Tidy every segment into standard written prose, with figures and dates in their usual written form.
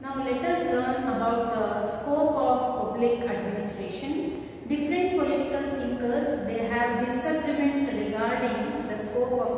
Now let us learn about the scope of public administration. Different political thinkers, they have disagreement regarding the scope of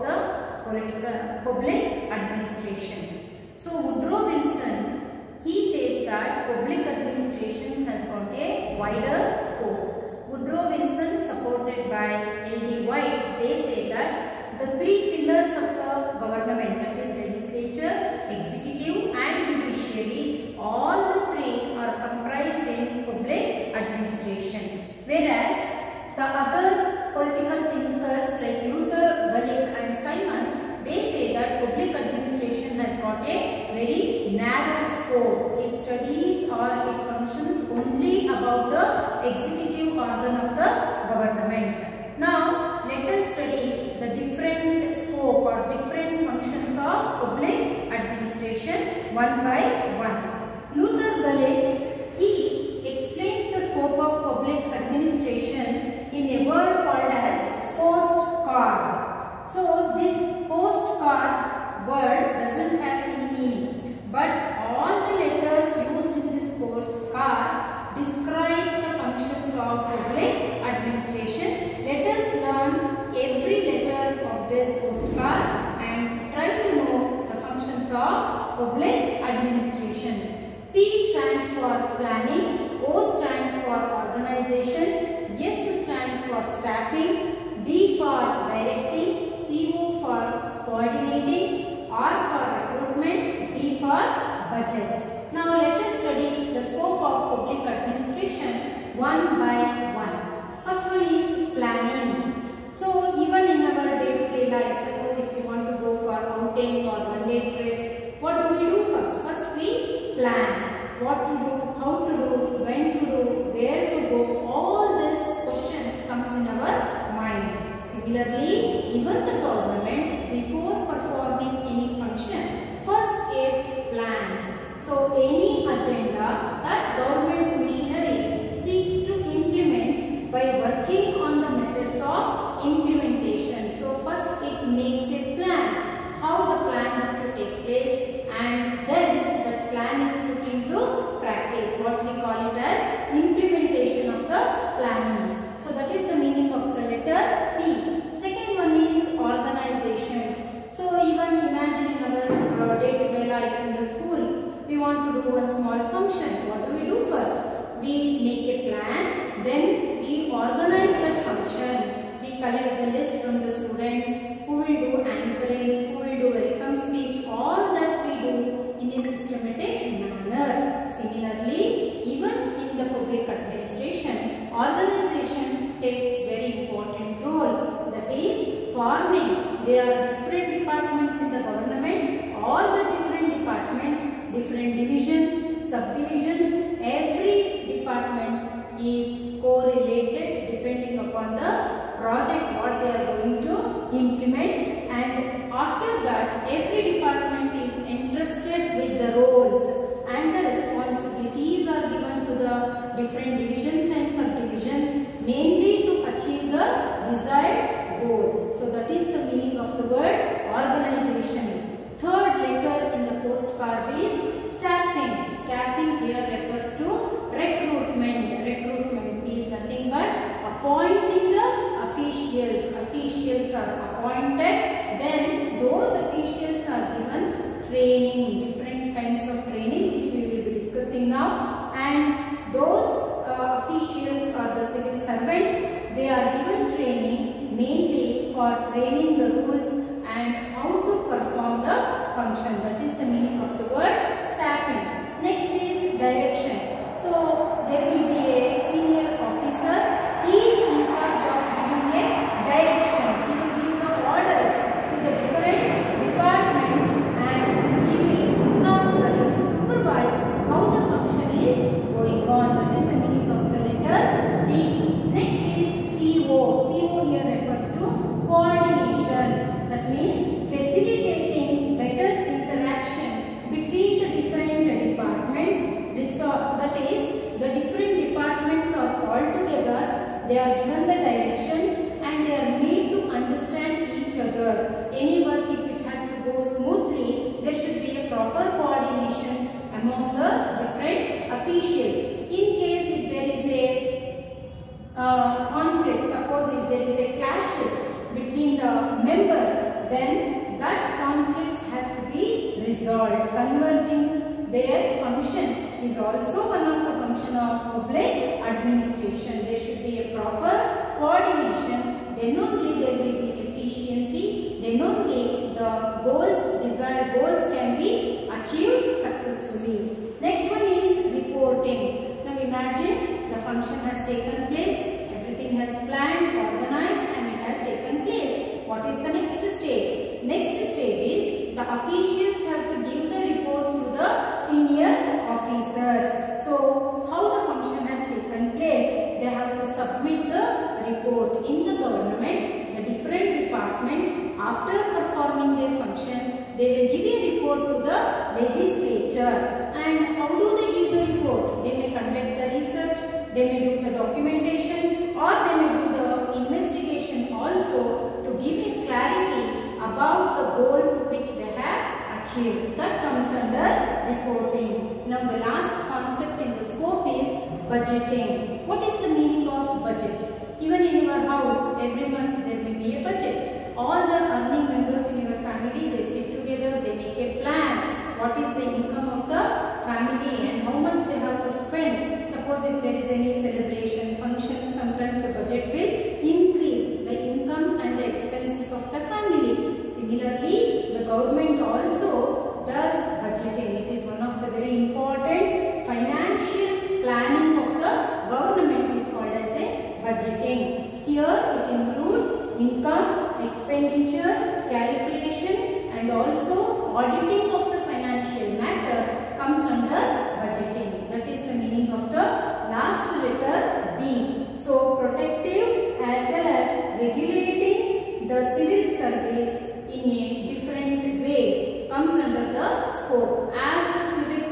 the public administration. So Woodrow Wilson, he says that public administration has got a wider scope. Woodrow Wilson, supported by L.D. White, they say that the three pillars of the government, that is legislature, executive and judiciary, all the three are comprised in public administration. Whereas the other political thinkers like Luther, Gulick and Simon, they say that public administration has got a very narrow scope. It studies or it functions only about the executive organ of the government. Now let us study the different scope or different functions of public administration one by one. Luther Gulick, he explains the scope of public administration in a word called as postcard. So this postcard word doesn't have any meaning, but all the letters used in this postcard describes the functions of public administration. Let us learn every letter of this postcard and try to know the functions of public administration. P stands for planning, O stands for organization, S stands for staffing, D for directing, CO for coordinating, R for recruitment, B for budget. Now let us study the scope of public administration one by one. First one is planning. So even in our day-to-day life, suppose if you want to go for outing or one-day trip, what do we do first? First we plan. What to do, how to do, when to do, where to go, all these questions comes in our mind. Similarly, even the government, before performing any function, first it plans. So any agenda that government missionary seeks to implement by working on the methods of implementation. So first it makes a plan, how the plan has to take place, and then that plan is put into practice. What we call it as implementation of the planning. So that is the meaning of the letter P. Second one is organization. So even imagine in our day-to-day life in the school, we want to do a small function. What do we do first? We make a plan, then we organize that function. We collect the list from the students, who will do anchoring, who will do welcome speech, all that we do in a systematic manner. Similarly, even in the public administration, organization takes very important role. That is forming. There are different departments in the government. All the different departments, different divisions, subdivisions, every department is correlated depending upon the project what they are going to implement, and after that every department is entrusted with the roles and the responsibilities are given to the different divisions and subdivisions, mainly to achieve the desired goal. So that is the meaning of the word organization. Third letter in the postcard is staffing. Staffing here refers to recruitment. Recruitment is nothing but appointing the officials. Officials are appointed, then those officials are given training, different kinds of training which we will be discussing now, and those officials are the civil servants. They are given training mainly for framing the rules and how to perform the function. That is the meaning of the word staffing. Next is direction. So there will be a senior officer. He is in charge of giving a directions. He will give the orders to the different departments and he will look after, he will supervise how the function is going on. That is the meaning of the letter D. Next is CO. CO here refers to coordination. That means facilitating better interaction between the different departments. That is, the different departments are called together, they are given the directions and they are made to understand each other. Any work, if it has to go smoothly, there should be a proper coordination among the resolved. Converging their function is also one of the function of public administration. There should be a proper coordination. Then only there will be efficiency. Then only the goals, desired goals can be achieved successfully. Next one is reporting. Now imagine the function has taken place. Everything has planned, organized, and it has taken place. What is the next stage? Next stage is the officials have to give the reports to the senior officers. So, how the function has taken place? They have to submit the report in the government. The different departments, after performing their function, they will give a report to the legislature. And how do they give the report? They may conduct the research, they may do the documentation, or they may do the investigation also to give a clarity about the goals which they have achieved. That comes under reporting. Now the last concept in the scope is budgeting. What is the meaning of budget? Even in your house, every month there will be a budget. All the earning members in your family, they sit together, they make a plan. What is the income of the family and how much they have to spend. Suppose if there is any celebration, function, sometimes the budget will increase the income and the expenses of the family. Similarly, the government also does budgeting. It is one of the very important financial planning of the government is called as a budgeting. Here it includes income, expenditure, calculation, and also auditing of the financial matter comes under budgeting. That is the meaning of the last letter D. So protective as well as regulating the civil service in a different way comes under the scope. As the civic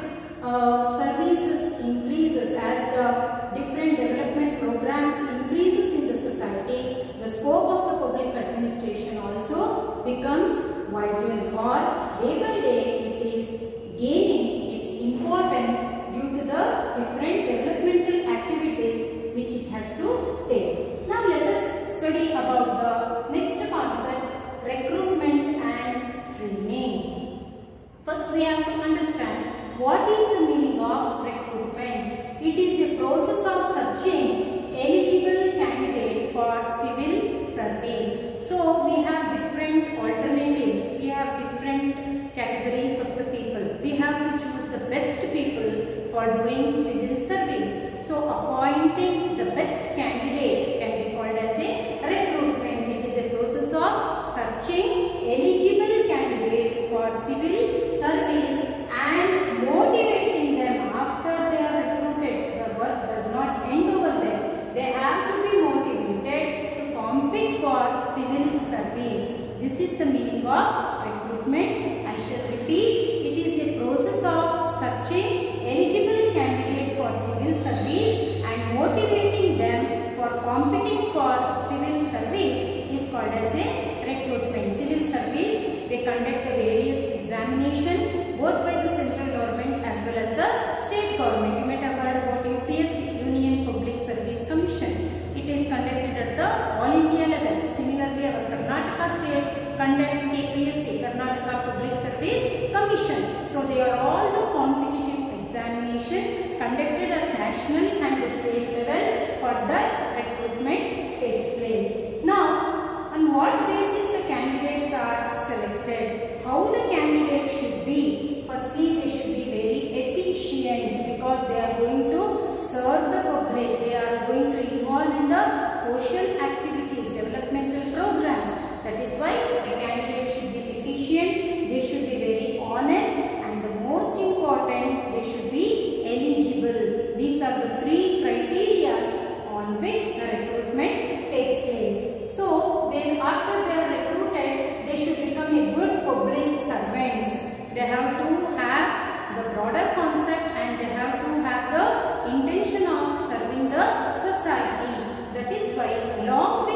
services increases, as the different development programs increases in the society, the scope of the public administration also becomes vital, or day by day it is gaining its importance due to the different developmental activities which it has to take. Now let us study about the next concept, recruitment and training. First we have to understand what is the meaning of recruitment. It is a process of searching eligible candidate for civil service. So we have different alternatives. We have different categories of the people. We have to choose the best people for doing civil service. So appointing the best candidate can be called as a recruitment. It is a process of searching eligible candidate for civil service and motivating them after they are recruited. The work does not end over there. They have to be motivated to compete for civil service. This is the meaning of recruitment. I shall repeat. It is a process of searching eligible candidate for civil service and motivating them for competing for civil service is called as a recruitment. Civil service, they conduct the various examination both by the central government as well as the state government. You might have heard about UPSC, Union Public Service Commission. It is conducted at the all India level. Similarly, our Karnataka state conducts KPSC, Karnataka Public Service Commission. So they are all the competitive examination conducted at national and the state level for that recruitment takes place. Now, on what basis the candidates are selected? How the candidate should be? Firstly, they should be very efficient because they are going to serve the public. They are going to involve in the social activities, developmental programs. That is why the candidate should be efficient. They should be very honest, and the most important, they should be eligible. These are the three criteria on which the recruitment takes place. So, then after they are recruited, they should become a good public servants. They have to have the broader concept and they have to have the intention of serving the society. That is why along with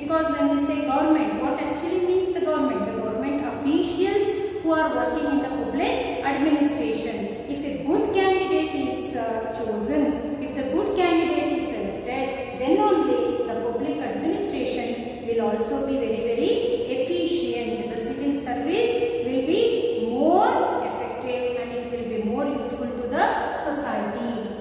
Because when we say government, what actually means the government? The government officials who are working in the public administration. If a good candidate is chosen, if the good candidate is selected, then only the public administration will also be very, very efficient. The civil service will be more effective and it will be more useful to the society.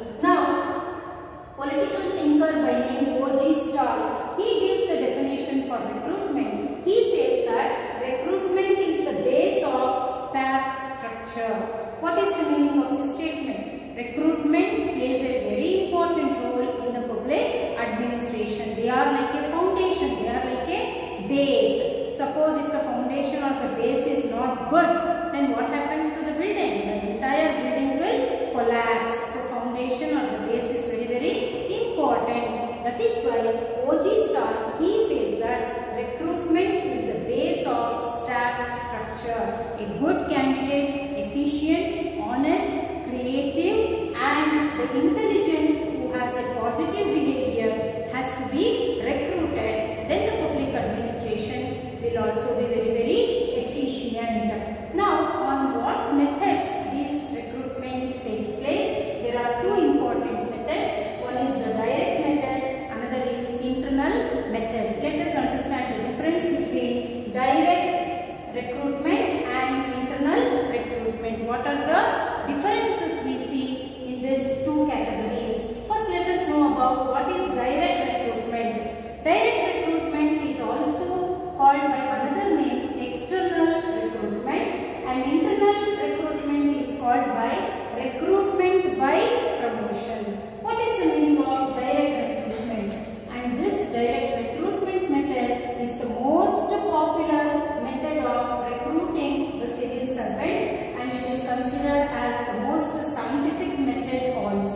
Now, political thinker by name O.G. Stahl, he gives the definition for recruitment. He says that recruitment is the base of staff structure. What is the meaning of this statement? Recruitment plays a very important role in the public administration. They are like a foundation, they are like a base. Suppose if the foundation or the base is not good, then what happens to the building? The entire building will collapse. So foundation or the base is very, very important. That is why O.G. Stahl, he says that recruitment is the base of staff structure. A good candidate, efficient, honest, creative and the intelligent who has a positive behavior has to be recruited. Then the public administration will also be very, very efficient. Now, on what methods this recruitment takes place? There are two important methods. One is the direct method, another is internal method. Let us understand the difference between direct recruitment and internal recruitment. What are the differences we see in these two categories? First, let us know about what is direct recruitment. Direct recruitment is also called by another name external recruitment, and internal recruitment is called by recruitment by promotion. What is the meaning of direct recruitment? And this direct recruitment method is the most popular method of recruiting the civil servants, and it is considered as the most scientific method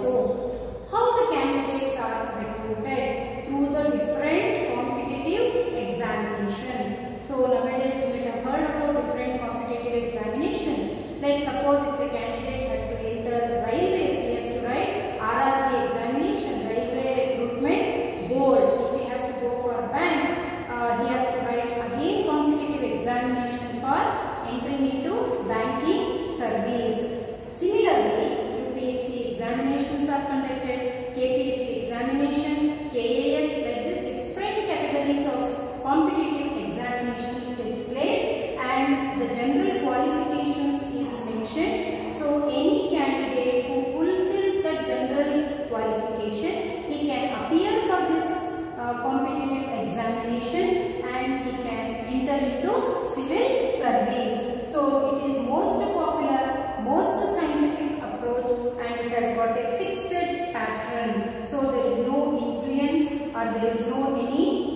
also. How the candidates are recruited? Through the different competitive examination. So nowadays you might have heard about different competitive examinations. Like suppose if the candidate has to enter railways, he has to write RRB examination, Railway Recruitment Board. If he has to go for a bank, he has to write again competitive examination for entering into banking service. Similarly, UPSC examinations are conducted, KPSC examination, KAS, like this different categories of competitive examinations takes place, and the general qualifications is mentioned. So any candidate who fulfills that general qualification, he can appear for this competitive examination and he can enter into civil service. So it is most popular, most scientific approach, and it has got a fixed pattern. So there is no influence or there is no any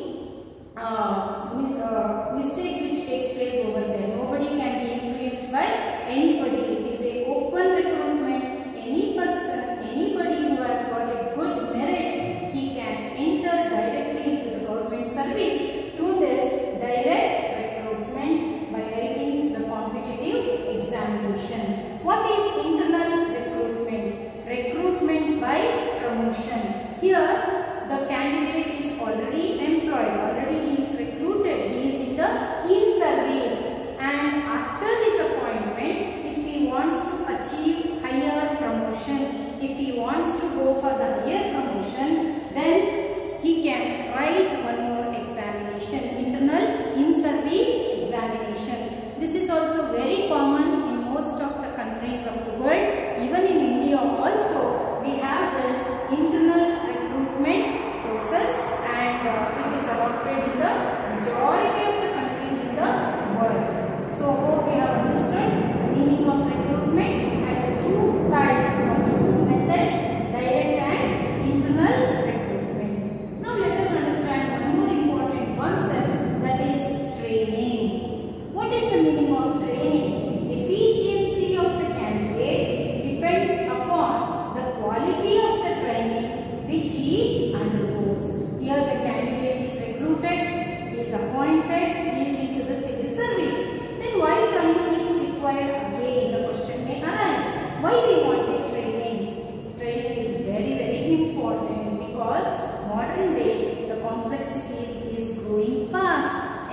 mistakes which takes place over there. Nobody can be influenced by anybody. It is a open recruitment. Any person, anybody who has got a good merit, he can enter directly into the government service through this direct recruitment by writing the competitive examination. What is internal recruitment? Recruitment by promotion. Here the candidate is already employed, already he is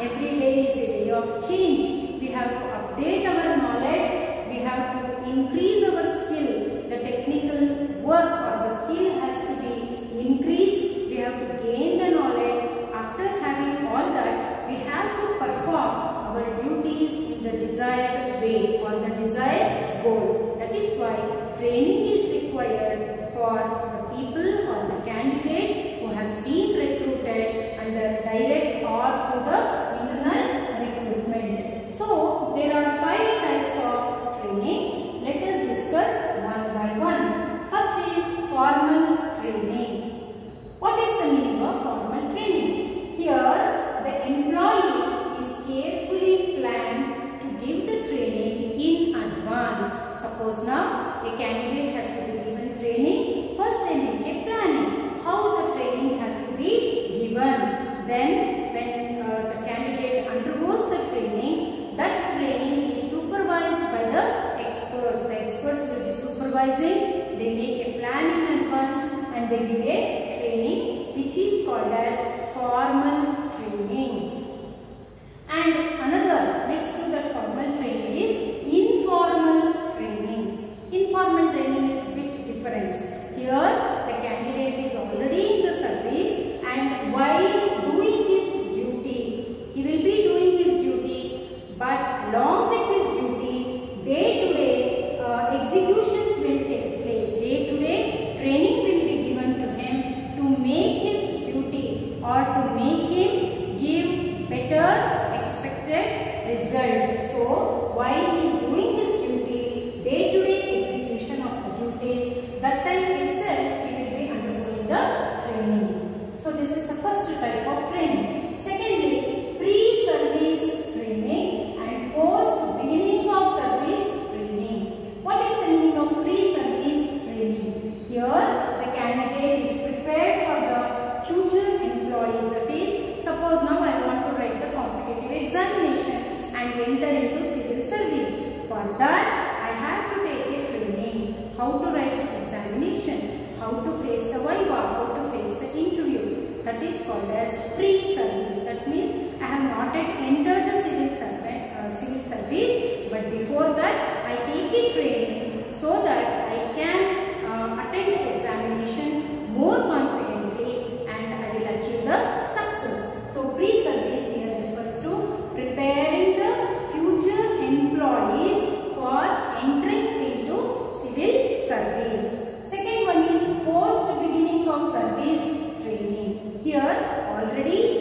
every day is a day of change. We have to update our knowledge. We have to increase our skill. The technical work or the skill has to be increased. We have to gain the knowledge. After having all that, we have to perform our duties in the desired way or the desired goal. That is why training is required for the people or the candidate who has been recruited under direct or through the internal recruitment. So there are 5 types of training. Let us discuss one by one. First is formal training. What is the meaning of formal training? Here the employee is carefully planned to give the training in advance. Suppose now a candidate has to be given training. First they make a planning how the training has to be given. Then when the candidate undergoes the training, that training is supervised by the experts. The experts will be supervising. They make a plan in advance and they give a training which is called as formal training. And another next to that formal training is informal training. Informal training is big difference. Here the candidate is already in the service and while doing his duty, he will be doing his duty, but along with his duty, day to day executions will take place. Day to day training will be given to him to make his duty or to make him give better expected result. So while he is doing his duty, day to day execution of the duties, that time itself he will be undergoing the training. So this is the first type of training. Secondly, pre-service training and post beginning of service training. What is the meaning of pre-service training? Here the candidate is prepared for the future employees. That is, suppose now I want to write the competitive examination and enter into civil service. For that I have to take a training. How to write the examination, how to face the viva, how to face the interview. That is called as pre-service. That means I have not yet entered the civil service, but before that I take a training so that I can attend the examination more confidently and I will achieve the success. So pre-service here refers to preparing the future employees for entering into civil service. Second one is post beginning of service training. Here already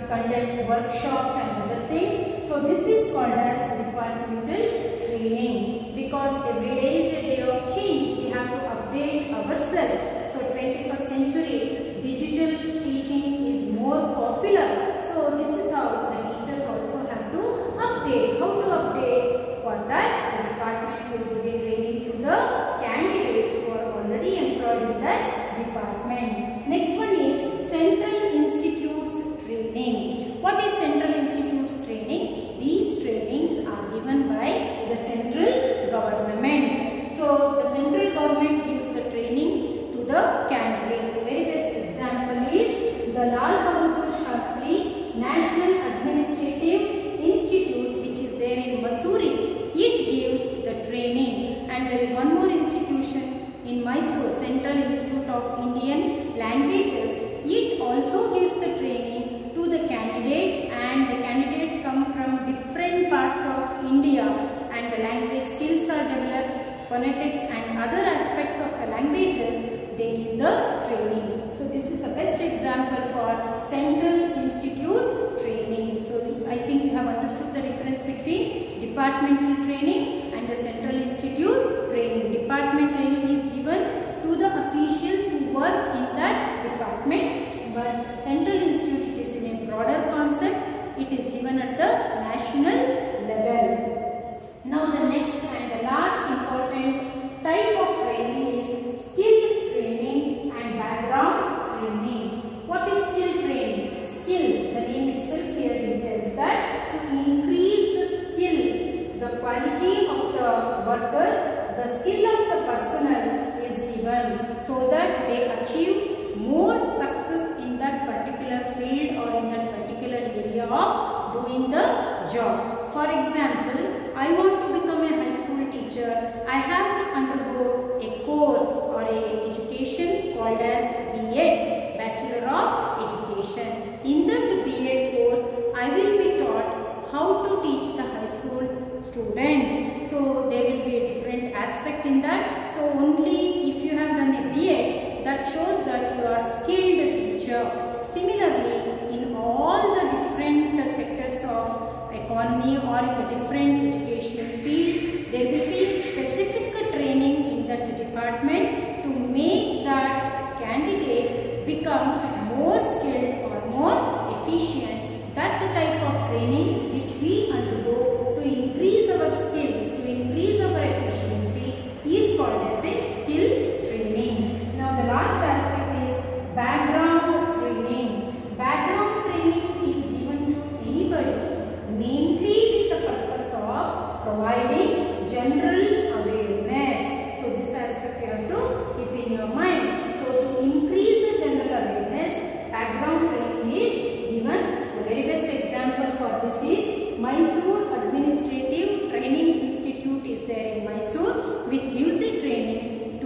conducts workshops and other things. So this is called as departmental training, because every day is a day of change. We have to update ourselves. So 21st century digital teaching is more popular. So this is how the teachers also have to update. How to update? For that, the department will give a training to the candidates who are already employed in that department. Next one is Central Institutes training. What is Central Institutes training? These trainings are given by the central government. So the central government gives the training to the candidate. The very best example is the Lal Bahadur Shastri National Administrative Institute, which is there in Mussoorie. It gives the training, and there is one more institution in Mysore, Central Institute of Indian Languages. It also gives the training to the candidates, and the candidates come from different parts of India, and the language skills are developed, phonetics and other aspects of the languages, they give the training. So this is the best example for Central Institute training. So I think you have understood the difference between departmental training and the Central Institute training. Department training is given to the officials who work in that department, but Central Institute, it is in a broader concept. It is given at the national level. Now the next and the last important type of training is skill training and background training. What is skill training? Skill, the name itself here tells that to increase the skill, the quality of the workers, the skill of the personnel is given so that they achieve more success in that particular field or in that particular area of doing the job. For example, I want to become a high school teacher. I have to undergo a course or a education called as B.Ed, Bachelor of Education. In that B.Ed course, I will be taught how to teach the high school students. So there will be a different aspect in that. So only if you have done a B.Ed, that shows that you are skilled teacher. Similarly, in all the different sectors of economy or in the different educational field, there will be specific training in that department to make that candidate become more skilled or more efficient. That type of training which we undergo to increase our skill, to increase our efficiency is called as a skill training. Now the last aspect is background training. Background training is given to anybody mainly with the purpose of providing general awareness. So this aspect you have to keep in your mind. So to increase the general awareness, background training is given. The very best example for this is Mysore Administrative Training Institute is there in Mysore, which gives a training to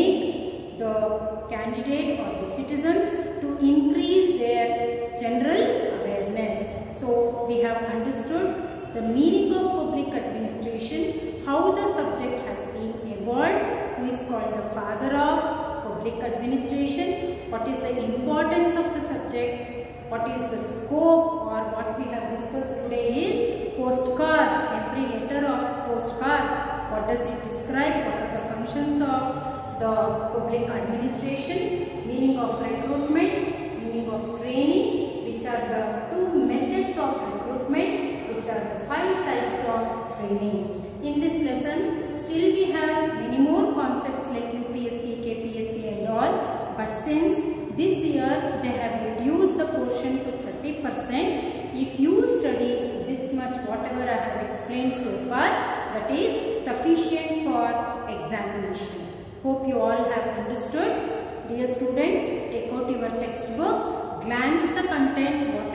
make the candidate or the citizens to increase their general awareness. So we have understood the meaning of public administration, how the subject has been evolved, who is called the father of public administration, what is the importance of the subject, what is the scope, or what we have discussed today is postcard. Every letter of postcard, what does it describe, what are the functions of the public administration, meaning of recruitment, meaning of training, which are the two methods of recruitment, which are the 5 types of training. In this lesson, still we have many more concepts like UPSC, KPSC and all, but since this year they have reduced the portion to 30%, if you study this much whatever I have explained so far, that is sufficient for examination. Hope you all have understood. Dear students, take out your textbook, glance the content,